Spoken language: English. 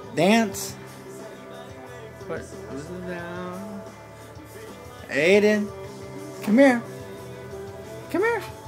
Dance. Put it down. Aden, come here. Come here.